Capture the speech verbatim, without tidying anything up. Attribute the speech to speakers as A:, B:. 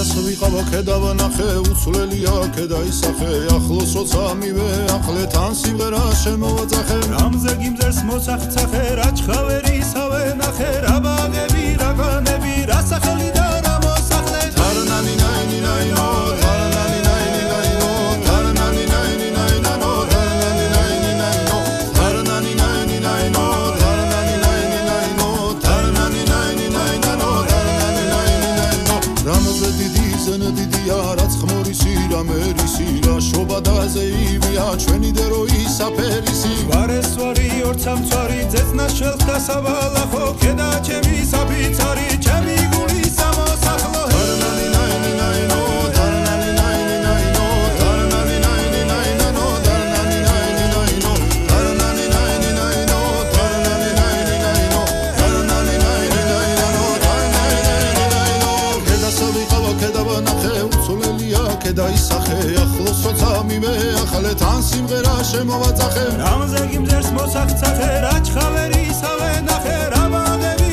A: კედას ვიყავა კედა ვანახე უცვლელია კედა ისახე ახლოს როცა მივე ახლეთ ან სიმღერა შემოვაწახე
B: რამზე გიმძერს მოცახცახე რა ჩხავერი სავე ნახე რა ბაღები რა განები რა სახელი და რა მოსახლე
A: თარნანი ნაინი ნაინო თარნანი ნაინი ნაინო თარნანი ნაინი ნაინო თარნანი ნაინი ნაინო თარნანი ნაინი ნაინო თარნანი ნაინი ნაინო თარნანი ნაინი ნაინო თარნანი ნაინი ნაინო რამზე დიდი ზენა დიდია რაც ხმორისი რამერისი რა შობა და ზეივია ჩვენი დრო ისაფერისი
B: ვარეს ვარი ორცამცვარი ძეწნა შელხდა საბალახო კედა ჩემი საფიცარი ჩემი გული სამოსახლო
A: თარნანი ნაინი ნაინო თარნანი ნაინი ნაინო თარნანი ნაინი ნაინო თარნანი ნაინი ნაინო თარნანი ნაინი ნაინო თარნანი ნაინი ნაინო თარნანი ნაინი ნაინო თარნანი ნაინი ნაინო კედას ვიყავა კედა ვანახე უცვლელია კედა ისახე ახლოს როცა მივე ახლეთ ან სიმღერა შემოვაწახე
B: რამზე გიმძერს მოსახცახე რა ჩხავერი სავე ნახე რა ბაღები